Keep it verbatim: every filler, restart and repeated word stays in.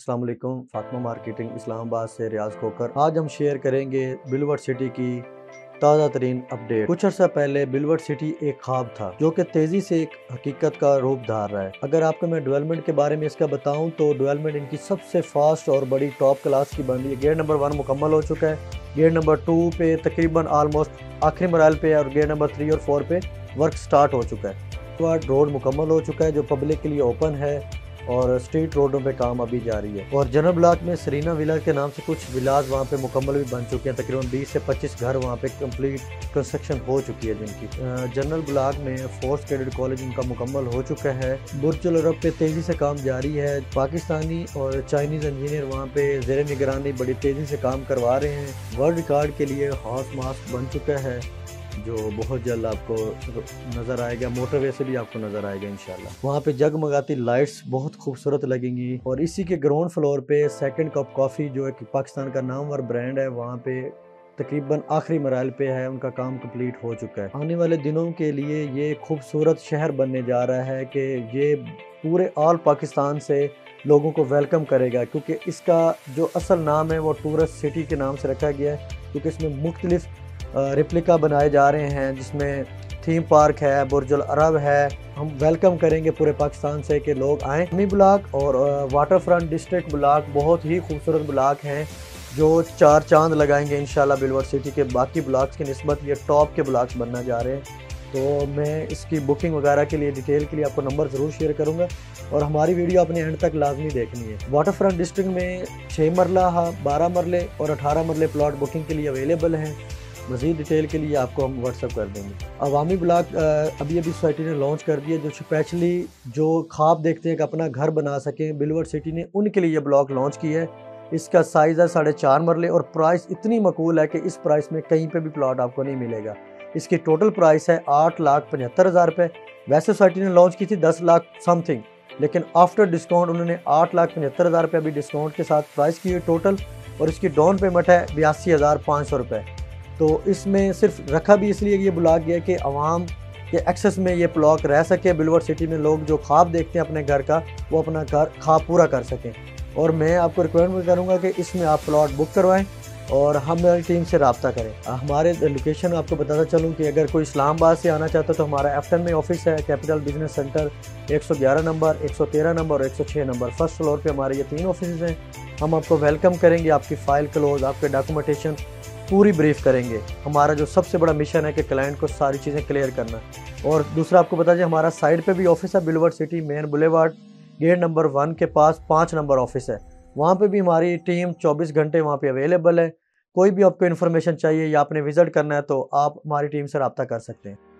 अस्सलाम वालेकुम। फातिमा मार्केटिंग इस्लामाबाद से रियाज खोकर। आज हम शेयर करेंगे बिलवर्ड सिटी की ताज़ा तरीन अपडेट। कुछ अर्सा पहले बिलवर्ड सिटी एक ख्वाब था जो कि तेजी से एक हकीकत का रूप धार रहा है। अगर आपको मैं डेवलपमेंट के बारे में इसका बताऊं तो डेवलपमेंट इनकी सबसे फास्ट और बड़ी टॉप क्लास की बन रही है। गेट नंबर वन मुकम्मल हो चुका है, गेट नंबर टू पे तकरीबन ऑलमोस्ट आखिरी मराहल पे, और गेट नंबर थ्री और फोर पे वर्क स्टार्ट हो चुका है। रोड मुकम्मल हो चुका है जो पब्लिक के लिए ओपन है, और स्ट्रीट रोडों पे काम अभी जारी है। और जनरल ब्लॉक में सरीना विला के नाम से कुछ विलाज वहाँ पे मुकम्मल भी बन चुके हैं। तकरीबन बीस से पच्चीस घर वहाँ पे कंप्लीट कंस्ट्रक्शन हो चुकी है जिनकी। जनरल ब्लॉक में फोर्स कैडेट कॉलेज उनका मुकम्मल हो चुका है। बुर्ज अल अरब पे तेज़ी से काम जारी है। पाकिस्तानी और चाइनीज़ इंजीनियर वहाँ पे ज़ेर निगरानी बड़ी तेज़ी से काम करवा रहे हैं। वर्ल्ड रिकॉर्ड के लिए हॉर्स मास्क बन चुका है जो बहुत जल्द आपको नज़र आएगा, मोटरवे से भी आपको नज़र आएगा इंशाल्लाह। वहाँ पे जगमगाती लाइट्स बहुत खूबसूरत लगेंगी। और इसी के ग्राउंड फ्लोर पे सेकंड कप कॉफ़ी जो एक पाकिस्तान का नामवर ब्रांड है, वहाँ पे तकरीबन आखिरी मराहल पे है, उनका काम कंप्लीट हो चुका है। आने वाले दिनों के लिए ये खूबसूरत शहर बनने जा रहा है कि ये पूरे ऑल पाकिस्तान से लोगों को वेलकम करेगा, क्योंकि इसका जो असल नाम है वो टूरिस्ट सिटी के नाम से रखा गया है, क्योंकि इसमें मुख्तलिफ रिप्लिका बनाए जा रहे हैं, जिसमें थीम पार्क है, बुर्ज अल अरब है। हम वेलकम करेंगे पूरे पाकिस्तान से कि लोग आएँ। मी ब्लॉक और वाटर फ्रंट डिस्ट्रिक्ट ब्लॉक बहुत ही खूबसूरत ब्लॉक हैं जो चार चांद लगाएंगे इंशाल्लाह बिलवर्ड सिटी के बाकी ब्लॉक्स की निस्बत। ये टॉप के ब्लॉक्स बनना जा रहे हैं। तो मैं इसकी बुकिंग वगैरह के लिए डिटेल के लिए आपको नंबर ज़रूर शेयर करूंगा, और हमारी वीडियो आपने एंड तक लाजमी देखनी है। वाटर फ्रंट डिस्ट्रिक्ट में छः मरला, बारह मरले और अठारह मरले प्लॉट बुकिंग के लिए अवेलेबल हैं। मज़ीद डिटेल के लिए आपको हम व्हाट्सअप कर देंगे। अवामी ब्लॉक अभी अभी सोसाइटी ने लॉन्च कर दिया, जो स्पेशली जो ख्वाब देखते हैं कि अपना घर बना सकें, बिलवर्ड सिटी ने उनके लिए ये ब्लॉक लॉन्च किया है। इसका साइज़ है साढ़े चार मरले, और प्राइस इतनी मकबूल है कि इस प्राइस में कहीं पे भी प्लॉट आपको नहीं मिलेगा। इसकी टोटल प्राइस है आठ लाख पचहत्तर हज़ार रुपये। वैसे सोसाइटी ने लॉन्च की थी दस लाख समथिंग, लेकिन आफ्टर डिस्काउंट उन्होंने आठ लाख पचहत्तर हज़ार रुपये अभी डिस्काउंट के साथ प्राइस की है टोटल। और इसकी डाउन पेमेंट है बयासी हज़ार पाँच सौ रुपये। तो इसमें सिर्फ रखा भी इसलिए ये ब्लॉक गया कि आवाम के एक्सेस में ये ब्लॉक रह सके। बिलवर्ड सिटी में लोग जो ख्वाब देखते हैं अपने घर का, वो अपना घर ख्वाब पूरा कर सकें। और मैं आपको रिकमेंड करूँगा कि इसमें आप प्लॉट बुक करवाएं और हमारी टीम से रब्ता करें। हमारे लोकेशन आपको बताता चलूँ कि अगर कोई इस्लामाबाद से आना चाहता है तो हमारा एफ्टन में ऑफिस है, कैपिटल बिजनेस सेंटर, एक सौ ग्यारह नंबर, एक सौ तेरह नंबर और एक सौ छः नंबर। फर्स्ट फ्लोर पे हमारे ये तीन ऑफिस हैं। हम आपको वेलकम करेंगे, आपकी फ़ाइल क्लोज, आपके डॉक्यूमेंटेशन पूरी ब्रीफ करेंगे। हमारा जो सबसे बड़ा मिशन है कि क्लाइंट को सारी चीज़ें क्लियर करना। और दूसरा आपको बता दें, हमारा साइड पे भी ऑफिस है, बिलवर्ड city main boulevard gate number one के पास पाँच नंबर ऑफिस है। वहाँ पे भी हमारी टीम चौबीस घंटे वहाँ पे अवेलेबल है। कोई भी आपको इन्फॉर्मेशन चाहिए या आपने विज़िट करना है तो आप हमारी टीम से रब्ता कर सकते हैं।